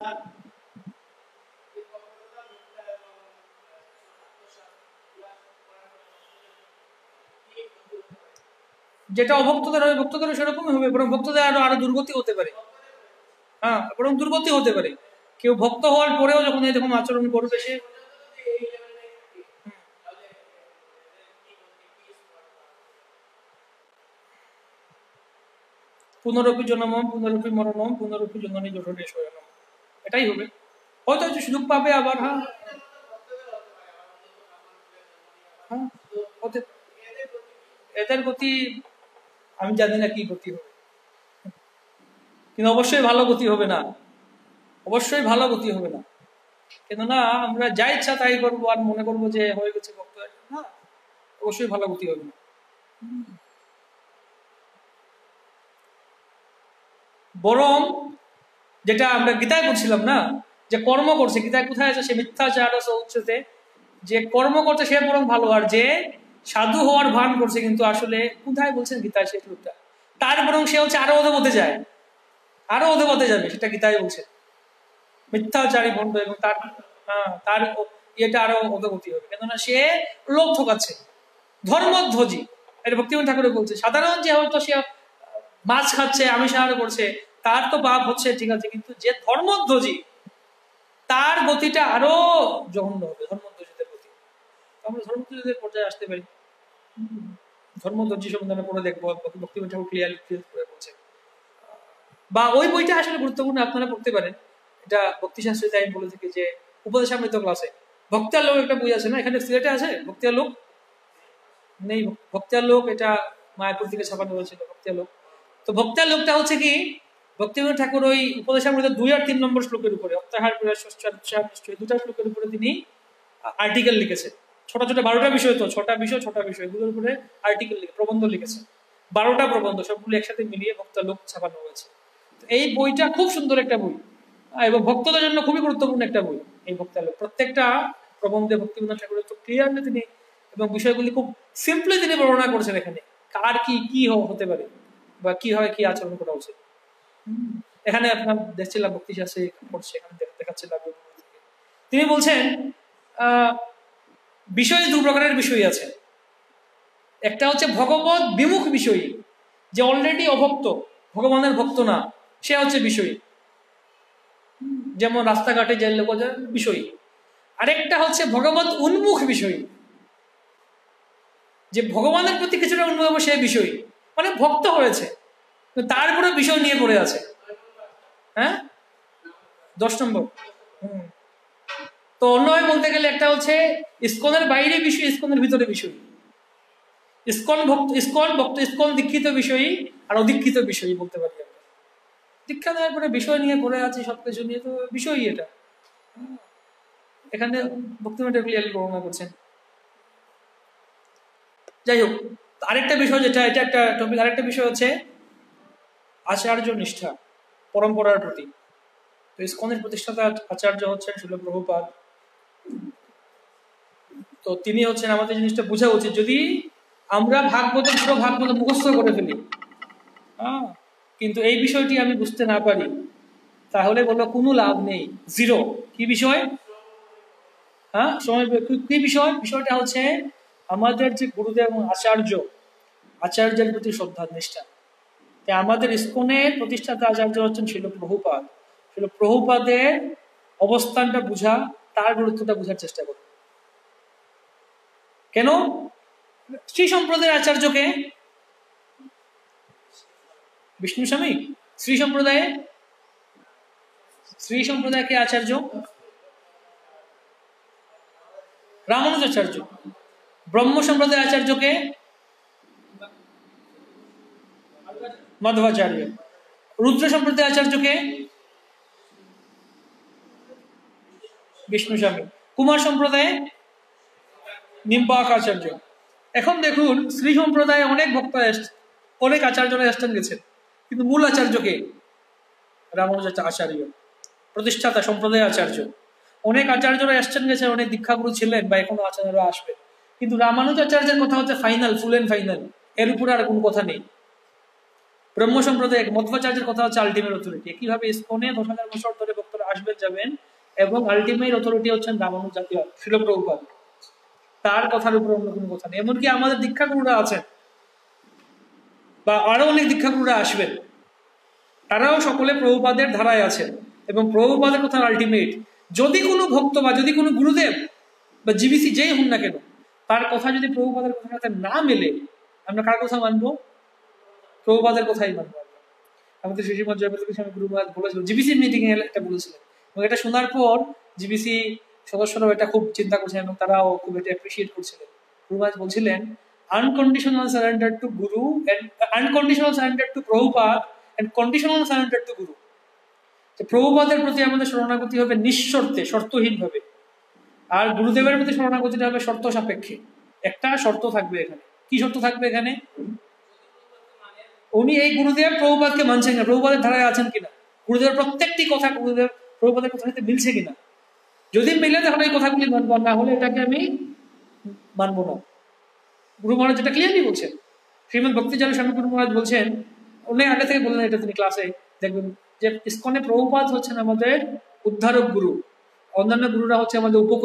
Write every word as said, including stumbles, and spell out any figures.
যেটা অভক্তদের হবে ভক্তদের সেরকমই হবে, বরং ভক্তদের আরো আরো দুর্গতি হতে পারে। হ্যাঁ, বরং দুর্গতি হতে পারে। কেউ ভক্ত হওয়ার পরেও যখন এরকম আচরণ করবে সে পুনরপি জন্মম পুনরপি মরণম পুনরপি জন্মনি জঠরে শয়নম, এটাই হবে। হয়তো সুযোগ পাবে আবার। হ্যাঁ হ্যাঁ, এদের গতি আমি জানি না কি গতি হবে, কিন্তু অবশ্যই ভালো গতি হবে না, অবশ্যই ভালো গতি হবে না। কেননা আমরা যা ইচ্ছা তাই করবো আর মনে করবো যে হয়ে গেছে ভক্ত, না, অবশ্যই ভালো গতি হবে না। বরং যেটা আমরা গীতায় করছিলাম না, যে কর্ম করছে, গীতায় কোথায় আছে সে মিথ্যাচার উচ্চতে, যে কর্ম করছে সে বরং ভালো, আর যে সাধু হওয়ার ভান করছে কিন্তু আসলে কোথায় বলছেন গীতায় সেই লোকটা, তার বরং সে হচ্ছে আরো অধপথে যায়, আরো অধপথে যাবে, সেটা গীতায় বলছে। মিথ্যাচারী বন্ধ এবং তার হ্যাঁ তার ইয়েটা আরো অধগতি হবে, কেননা সে লোক ঠকাচ্ছে, ধর্মধ্বজি। এটা ভক্তিবিনোদ ঠাকুরে বলছে। সাধারণ যে হয়তো সে মাছ খাচ্ছে, আমিষ আহার করছে, তার তো পাপ হচ্ছে, ঠিক আছে, কিন্তু যে ধর্মধ্বজি তার গতিটা আরো জঘন্য হবে, ধর্মধ্বজিদের গতি। আমরা ধর্মধ্বজিদের পর্যায়ে আসতে পারি। ধর্মধ্বজি সম্বন্ধে পড়ে দেখবো, ভক্তিবিনোদ ঠাকুর ক্লিয়ারলি ক্লিয়ার করে বলছে। বা ওই বইটা আসলে গুরুত্বপূর্ণ, আপনারা পড়তে পারেন। এটা ভক্তিশাস্ত্রে তাই বলে থাকি যে উপদেশামৃত ক্লাসে ভক্তিয়ার লোক একটা বই আছে না, এখানে সিলেটে আছে ভক্তিয়ার লোক নেই, ভক্তিয়ার লোক এটা মায়াপুর থেকে ছাপানো হয়েছিল ভক্তিয়ার লোক। তো ভক্তিয়ার লোকটা হচ্ছে কি ভক্তিবিনোদ ঠাকুর ওই উপদেশামৃত দুই আর তিন নম্বর শ্লোকের উপরে, অত্যাহার নিশ্চয় দুটা শ্লোকের উপরে তিনি আর্টিকেল লিখেছে। ছোট ছোট বারোটা বিষয়, তো ছটা বিষয় ছটা বিষয় এগুলোর উপরে আর্টিকেল লিখে প্রবন্ধ লিখেছে, বারোটা প্রবন্ধ সবগুলো একসাথে মিলিয়ে ভক্তিয়ার লোক ছাপানো হয়েছে। এই বইটা খুব সুন্দর একটা বই এবং ভক্তদের জন্য খুবই গুরুত্বপূর্ণ একটা বই এই ভক্তিয়ার লোক। প্রত্যেকটা প্রবন্ধে ভক্তিবিনোদ ঠাকুরের তো ক্লিয়ারলি তিনি এবং বিষয়গুলি খুব সিম্পলি তিনি বর্ণনা করছেন এখানে, কার কি কি হতে পারে বা কি হয় কি আচরণ করা উচিত। এখানে আপনার দেখছিলাম ভক্তিশাস্ত্রে পড়ছে, এখানে দেখাচ্ছিলাম তিনি বলছেন আহ বিষয় দু প্রকারের বিষয় আছে। একটা হচ্ছে ভগবত বিমুখ বিষয়ী, যে অলরেডি অভক্ত, ভগবানের ভক্ত না, সে হচ্ছে বিষয়ী, যেমন রাস্তাঘাটে যে লোক বিষয়ী। আরেকটা হচ্ছে ভগবত উন্মুখ বিষয়ী, যে ভগবানের প্রতি কিছুটা উন্মুখ হবে, সে বিষয়ী, মানে ভক্ত হয়েছে তারপরে বিষয় নিয়ে পড়ে আছে। হ্যাঁ, দশ নম্বর। হম তো অন্যভাবে বলতে গেলে একটা হচ্ছে ইস্কনের বাইরে বিষয়, ইস্কনের ভিতরে বিষয়। ইস্কন ভক্ত, ইস্কন ভক্ত, ইস্কন দীক্ষিত বিষয়ী আর অদীক্ষিত বিষয়ী বলতে পারি আমরা। দীক্ষা দেওয়ার পরে বিষয় নিয়ে পড়ে আছে, সবকিছু নিয়ে, তো বিষয়ই এটা। এখানে ভক্তিবিনোদ ক্লিয়ারলি বর্ণনা করছেন। যাই হোক, আরেকটা বিষয় যেটা, এটা একটা টপিক, আরেকটা বিষয় হচ্ছে আচার্য নিষ্ঠা, পরম্পরার প্রতি। তো ইস্কনের প্রতিষ্ঠাতা আচার্য হচ্ছেন শিল প্রভুপাদ। তো তিনি হচ্ছেন, আমাদের জিনিসটা বোঝা উচিত, যদি আমরা ভাগবতের পুরো ভাগবত মুখস্থ করে ফেলি, হ্যাঁ, কিন্তু এই বিষয়টি আমি বুঝতে না পারি, তাহলে বললো কোনো লাভ নেই, জিরো। কি বিষয়? হ্যাঁ, সময় কি বিষয়? বিষয়টা হচ্ছে আমাদের যে গুরুদেব এবং আচার্য, আচার্যের প্রতি শ্রদ্ধা নিষ্ঠা। আমাদের ইস্কনের প্রতিষ্ঠাতা আচার্য হচ্ছেন শিল প্রভুপাদ। শিল প্রভুপাদের অবস্থানটা বুঝা, তার গুরুত্বটা বুঝার চেষ্টা করো। কেন? শ্রী সম্প্রদায়ের আচার্যকে বিষ্ণু স্বামী, শ্রী সম্প্রদায়ে শ্রী সম্প্রদায়কে আচার্য রামানুজাচার্য। ব্রহ্ম সম্প্রদায়ের আচার্যকে মাধবাচার্য। রুদ্র সম্প্রদায়ের আচার্যকে বিষ্ণু স্বামী। কুমার সম্প্রদায়ে নিম্বাক আচার্য। এখন দেখুন, শ্রী সম্প্রদায়ে অনেক ভক্ত অনেক আচার্যরা এসছেন গেছেন, কিন্তু মূল আচার্যকে রামানুজাচার্য, প্রতিষ্ঠাতা সম্প্রদায় আচার্য। অনেক আচার্যরা এসছেন গেছেন, অনেক দীক্ষাগুরু ছিলেন বা এখনো আচার্যরা আসবেন, কিন্তু রামানুজাচার্যের কথা হচ্ছে ফাইনাল, ফুল এন্ড ফাইনাল, এর উপরে আর কোনো কথা নেই। ব্রহ্ম সম্প্রদায় মধ্বাচার্যের কথা হচ্ছে আলটিমেট অথরিটি। কিভাবে ইস্কনে দশ হাজার বছর ধরে ভক্তরা আসবেন যাবেন, এবং আলটিমেট অথরিটি হচ্ছেন রামানুজাচার্য শিল প্রভুপাদ। তার কথার উপর অন্য কোনো কথা নেই। এমনকি আমাদের দীক্ষাগুরুরা আছেন বা আরো অনেক দীক্ষাগুরুরা আসবেন, তারাও সকলে প্রভুপাদের ধারায় আছেন এবং প্রভুপাদের কথা আলটিমেট। যদি কোনো ভক্ত বা যদি কোনো গুরুদেব বা জিবিসি যেই হন না কেন, তার কথা যদি প্রভুপাদের কথার সাথে না মেলে, আমরা কার কথা মানবো? প্রভুপাদের কথাই মানবো। আমাদের শ্রীমৎ জয়প্রকাশ স্বামী গুরু মহারাজ বলেছিল, জিবিসির মিটিং এ এটা বলেছিলেন, এবং এটা শোনার পর জিবিসি সদস্যরাও এটা খুব চিন্তা করছেন এবং তারাও খুব এটা অ্যাপ্রিসিয়েট করছিলেন। গুরু মহারাজ বলছিলেন, unconditional surrender to guru and unconditional surrender to Prabhupada and conditional surrender to guru. প্রভুপাদের প্রতি আমাদের শরণাগতি হবে নিঃশর্তে, শর্তহীন ভাবে, আর গুরুদেবের প্রতি শরণাগতিটা হবে শর্ত সাপেক্ষে। একটা শর্ত থাকবে এখানে। কি শর্ত থাকবে এখানে? উনি এই গুরুদেব প্রভুপাদকে মানছেন না, প্রভুপাদের ধারায় আছেন কিনা, গুরুদেবের প্রত্যেকটি কথা গুরুদেব প্রভুপাদের কথার সাথে মিলছে কিনা। যদি মিলে তাহলে এই কথাগুলি মানবো, না হলে এটাকে আমি মানবো না। গুরু মহারাজ যেটা ক্লিয়ারলি বলছেন, শ্রীমদ ভক্তিচারী স্বামী গুরু মহারাজ বলছেন, অনেক আগে থেকে বললেন এটা তিনি ক্লাসে, দেখবেন যে ইসকনে প্রভুপাদ হচ্ছেন আমাদের উদ্ধারক গুরু, অন্যান্য গুরুরা হচ্ছে আমাদের উপ